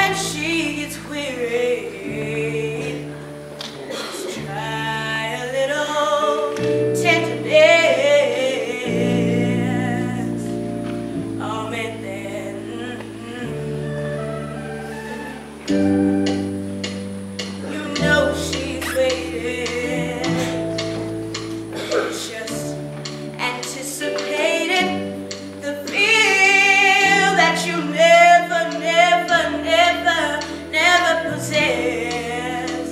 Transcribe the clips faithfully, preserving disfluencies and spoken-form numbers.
when she gets weary, just try a little tenderness. Oh, and then you know she's waiting, just anticipating the feel that you never, never, never, never possess.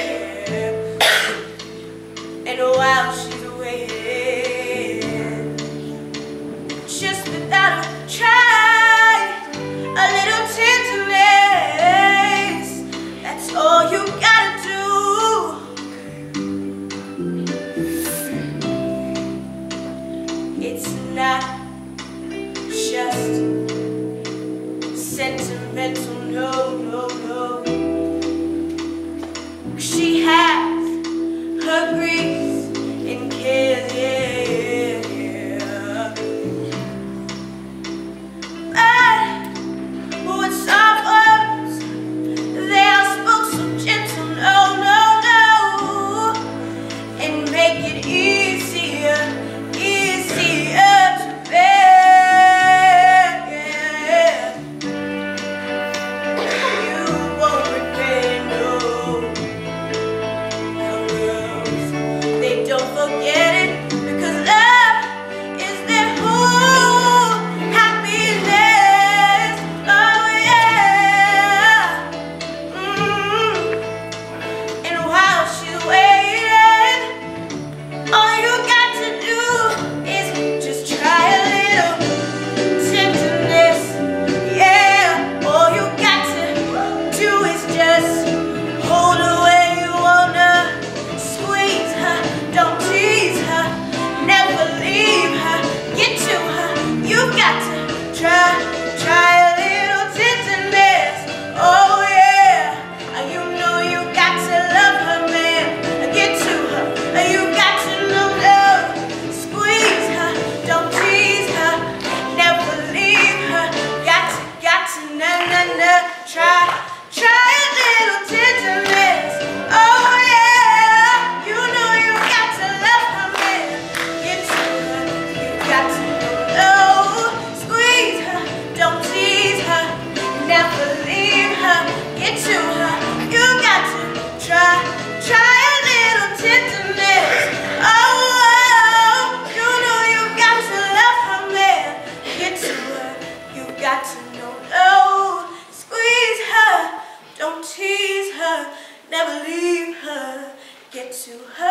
And while she's waiting, just without a try, a little tenderness, that's all you gotta do. It's not just sentimental, no, no, no. She has her griefs and cares, yeah, yeah. But with soft words, they are spoke so gentle, no, no, no, and make it easier, easier to bear. You won't regret it, no. Young girls, they don't forget it, because love is their whole happiness. Oh yeah. Mm. And while she's waiting, all you got to do is just try a little tenderness. Yeah, all you got to do is just hold her where you wanna, squeeze her, don't tease her, never leave her, get to her. You got to try, try a little tenderness. Oh yeah, you know you got to love her, man. Get to her, you got to know love, squeeze her, don't tease her, never leave her. Got to, got to, na na na, try, try a little tenderness. Oh yeah, you know you got to love her, man. Get to her, you got to know love, squeeze her, don't tease her, never leave her. Get to her, you got to try, try a little tenderness. Oh, you know you got to love her, man. Get to her, you got to know love, squeeze her, don't tease her, never leave her. Get to her.